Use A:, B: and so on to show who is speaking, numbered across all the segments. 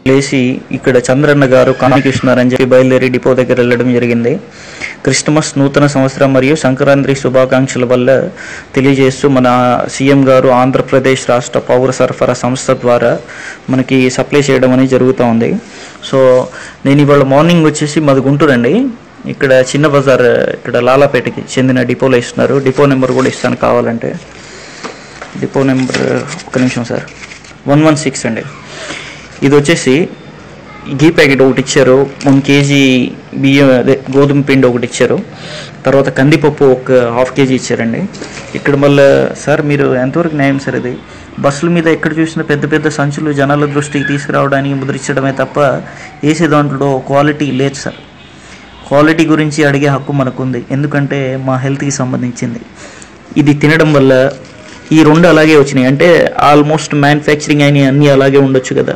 A: లేచి ఇక్కడ చంద్రన్న గారు కామికృష్ణారు అని చెప్పి బయలుదేరి డిపో దగ్గర వెళ్ళడం జరిగింది. క్రిస్టమస్, నూతన సంవత్సరం మరియు సంక్రాంతి శుభాకాంక్షల వల్ల తెలియజేస్తూ మన సీఎం గారు ఆంధ్రప్రదేశ్ రాష్ట్ర పౌర సరఫరా సంస్థ ద్వారా మనకి సప్లై చేయడం అనేది జరుగుతూ ఉంది. సో నేను ఇవాళ మార్నింగ్ వచ్చేసి మాది గుంటూరు అండి. ఇక్కడ చిన్న బజార్, ఇక్కడ లాలాపేటకి చెందిన డిపోలో ఇస్తున్నారు. డిపో నెంబర్ కూడా ఇస్తాను కావాలంటే. డిపో నెంబర్ ఒక్క నిమిషం సార్, 116 అండి. ఇది వచ్చేసి ఘీ ప్యాకెట్ ఒకటి ఇచ్చారు, 1 kg బియ్యం అదే గోధుమ పిండి ఒకటి ఇచ్చారు, తర్వాత కందిపప్పు ఒక 1/2 kg ఇచ్చారండి. ఇక్కడ మళ్ళీ సార్ మీరు ఎంతవరకు న్యాయం సార్ ఇది? బస్సుల మీద ఎక్కడ చూసినా పెద్ద పెద్ద సంచులు జనాల దృష్టికి తీసుకురావడానికి ముద్రించడమే తప్ప వేసే దాంట్లో క్వాలిటీ లేదు సార్. క్వాలిటీ గురించి అడిగే హక్కు మనకుంది, ఎందుకంటే మా హెల్త్కి సంబంధించింది. ఇది తినడం వల్ల ఈ 2 అలాగే వచ్చినాయి అంటే ఆల్మోస్ట్ మ్యానుఫ్యాక్చరింగ్ అయిన అన్నీ అలాగే ఉండొచ్చు కదా.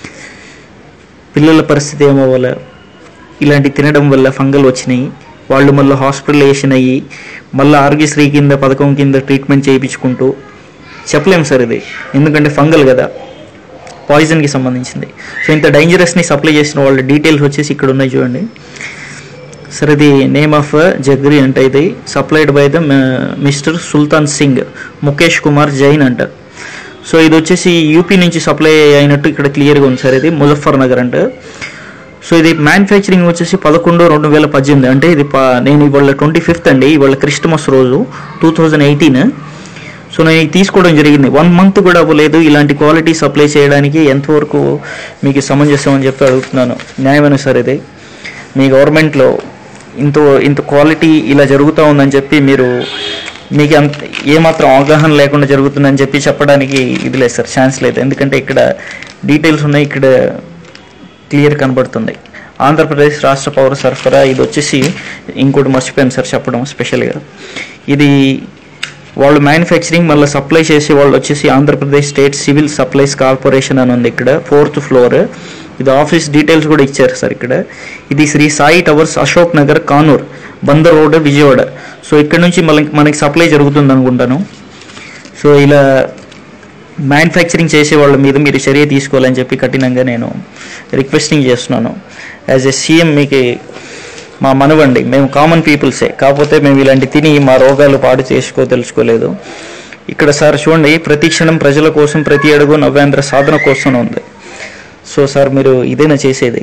A: పిల్లల పరిస్థితి ఏమవ్వాలి? ఇలాంటి తినడం వల్ల ఫంగల్ వచ్చినాయి, వాళ్ళు మళ్ళీ హాస్పిటలైజేషన్ అయ్యి మళ్ళీ ఆరోగ్యశ్రీ కింద పథకం కింద ట్రీట్మెంట్ చేయించుకుంటూ చెప్పలేము సార్ ఇది, ఎందుకంటే ఫంగల్ కదా, పాయిజన్కి సంబంధించింది. సో ఇంత డేంజరస్ని సప్లై చేసిన వాళ్ళ డీటెయిల్స్ వచ్చేసి ఇక్కడ ఉన్నాయి చూడండి సార్. ఇది నేమ్ ఆఫ్ జగ్రీ అంట, ఇది supplied by the mister Sultan Singh Mukesh Kumar Jain అంట. సో ఇది వచ్చేసి యూపీ నుంచి సప్లై అయినట్టు ఇక్కడ క్లియర్గా ఉంది సార్. ఇది ముజఫర్ నగర్ అంట. సో ఇది మ్యానుఫ్యాక్చరింగ్ వచ్చేసి 11/2018 అంటే ఇది నేను ఇవాళ 25th అండి, ఇవాళ క్రిస్టమస్ రోజు 2018. సో నేను ఇది తీసుకోవడం జరిగింది. 1 month కూడా అవ్వలేదు. ఇలాంటి క్వాలిటీ సప్లై చేయడానికి ఎంతవరకు మీకు సమంజసం అని చెప్పి అడుగుతున్నాను. న్యాయమైన సార్ ఇది? మీ గవర్నమెంట్లో ఇంత క్వాలిటీ ఇలా జరుగుతూ ఉందని చెప్పి మీకు ఏమాత్రం అవగాహన లేకుండా జరుగుతుందని చెప్పి చెప్పడానికి ఇది లేదు సార్, ఛాన్స్ లేదు. ఎందుకంటే ఇక్కడ డీటెయిల్స్ ఉన్నాయి, ఇక్కడ క్లియర్ కనబడుతుంది. ఆంధ్రప్రదేశ్ రాష్ట్ర పౌర సరఫరా, ఇది వచ్చేసి ఇంకోటి మర్చిపోయాను సార్ చెప్పడం స్పెషల్గా. ఇది వాళ్ళు మ్యానుఫ్యాక్చరింగ్ మళ్ళీ సప్లై చేసే వాళ్ళు వచ్చేసి Andhra Pradesh state civil supplies corporation అని ఉంది ఇక్కడ, 4th floor. ఇది ఆఫీస్ డీటెయిల్స్ కూడా ఇచ్చారు సార్ ఇక్కడ. ఇది Shri Sai towers, Ashok Nagar, Kanur, Bandar road, Vijayawada. So ఇక్కడ నుంచి మనకి సప్లై జరుగుతుంది అనుకుంటాను. సో ఇలా మ్యానుఫ్యాక్చరింగ్ చేసే వాళ్ళ మీద మీరు చర్య తీసుకోవాలని చెప్పి కఠినంగా నేను రిక్వెస్టింగ్ చేస్తున్నాను. యాజ్ ఎ సీఎం మీకు మా మనవండి, మేము కామన్ పీపుల్సే, కాకపోతే మేము ఇలాంటి తిని మా రోగాలు పాడు తెలుసుకోలేదు. ఇక్కడ సార్ చూడండి, ప్రతి క్షణం ప్రజల కోసం, ప్రతి అడుగు నవ్యాంధ్ర సాధన కోసం ఉంది. సో సార్ మీరు ఇదేనా చేసేది?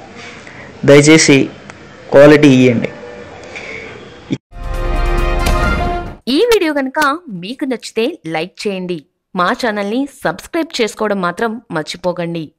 A: దయచేసి క్వాలిటీ ఇవ్వండి.
B: ఈ వీడియో కనుక మీకు నచ్చితే లైక్ చేయండి, మా ఛానల్ని సబ్స్క్రైబ్ చేసుకోవడం మాత్రం మర్చిపోకండి.